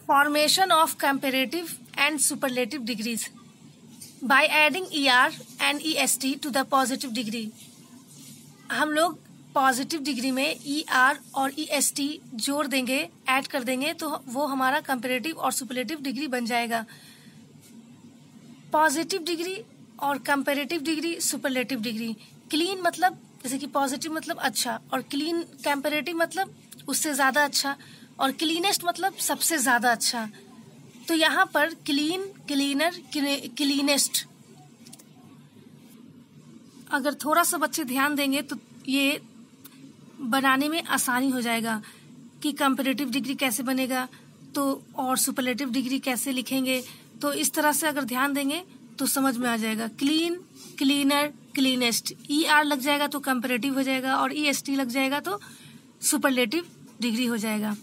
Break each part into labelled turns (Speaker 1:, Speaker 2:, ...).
Speaker 1: Formation of comparative and superlative degrees by adding ER and EST to the positive degree. हम लोग positive degree में ER और EST जोड़ देंगे, add कर देंगे, तो वो हमारा कंपैरेटिव और सुपरलेटिव डिग्री बन जाएगा. पॉजिटिव डिग्री और comparative degree, superlative degree. Clean मतलब जैसे कि पॉजिटिव मतलब अच्छा, और क्लीन कंपैरेटिव मतलब उससे ज़्यादा अच्छा, और क्लीनेस्ट मतलब सबसे ज़्यादा अच्छा. तो यहाँ पर क्लीन, क्लीनर, क्लीनेस्ट, अगर थोड़ा सा बच्चे ध्यान देंगे तो ये बनाने में आसानी हो जाएगा कि कंपैरेटिव डिग्री कैसे बनेगा तो और सुपरलेटिव डिग्री कैसे लिखेंगे. तो इस तरह से अगर ध्यान देंगे तो समझ में आ जाएगा. क्लीन, क्लीनर, क्लीनेस्ट, ER लग जाएगा तो कंपैरेटिव हो जाएगा, और EST लग जाएगा तो सुपरलेटिव डिग्री हो जाएगा.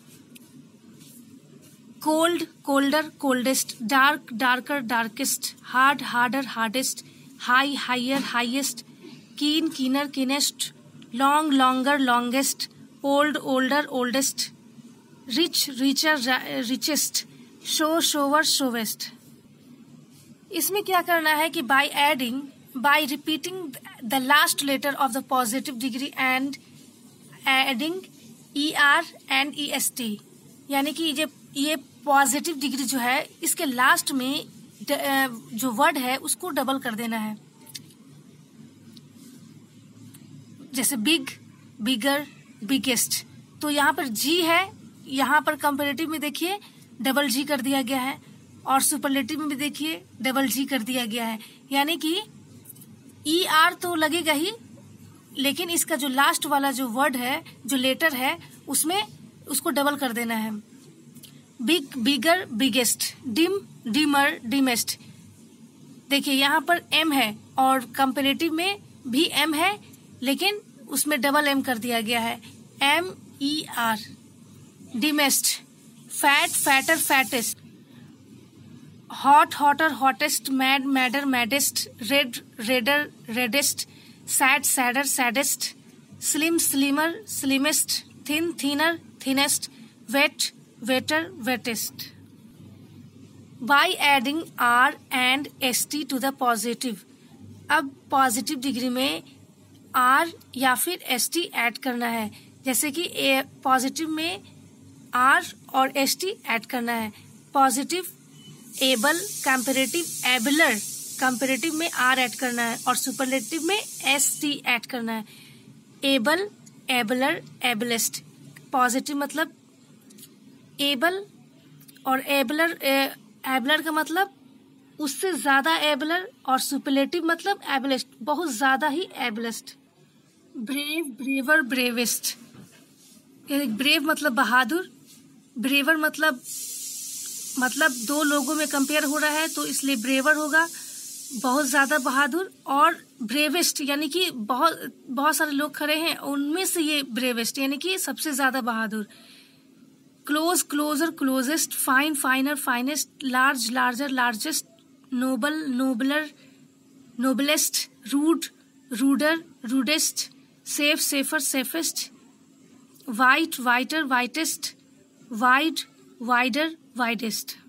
Speaker 1: Cold, colder, coldest, dark, darker, darkest, hard, harder, hardest, high, higher, highest, keen, keener, keenest, long, longer, longest, old, older, oldest, rich, richer, richest, show, shower, showest. इसमें क्या करना है कि by repeating the last letter of the positive degree and adding ER and EST, यानी कि ये positive degree जो है इसके लास्ट में जो वर्ड है उसको डबल कर देना है. जैसे बिग, बिगर, बिगेस्ट. तो यहाँ पर G है, यहाँ पर कंपैरेटिव में देखिए डबल G कर दिया गया है, और सुपरलेटिव में भी देखिए डबल G कर दिया गया है. यानी कि ER तो लगेगा ही, लेकिन इसका जो लास्ट वाला जो वर्ड है, जो लेटर है, उसमें उसको डबल कर देना है. Big, bigger, biggest, dim, dimmer, dimmest. देखिए यहाँ पर M है और कंपैरेटिव में भी M है, लेकिन उसमें डबल M कर दिया गया है, MER. Dimmest, fat, fatter, fattest, hot, hotter, hottest, mad, madder, maddest, red, redder, reddest, sad, sadder, saddest, slim, slimmer, slimmest, thin, thinner, thinnest, wet, wetter, wettest. By adding R and ST to the positive. अब positive degree में R या फिर ST add करना है. जैसे कि positive में R और ST ऐड करना है. Positive able, comparative abler, comparative में R ऐड करना है, और सुपरलेटिव में ST ऐड करना है. Able, abler, ablest. पॉजिटिव मतलब एबल, और एबलर का मतलब उससे ज्यादा एबलर, और सुपरलेटिव मतलब एबलेस्ट, बहुत ज्यादा ही ablest. Brave, braver, bravest. Brave मतलब बहादुर, ब्रेवर मतलब दो लोगों में कंपेयर हो रहा है तो इसलिए ब्रेवर होगा, बहुत ज्यादा बहादुर. और ब्रेवेस्ट यानी कि बहुत सारे लोग खड़े हैं, उनमें से ये ब्रेवेस्ट यानी कि सबसे ज्यादा बहादुर. Close, closer, closest, fine, finer, finest, large, larger, largest, noble, nobler, noblest, rude, ruder, rudest, safe, safer, safest, white, whiter, whitest, wide, wider, widest.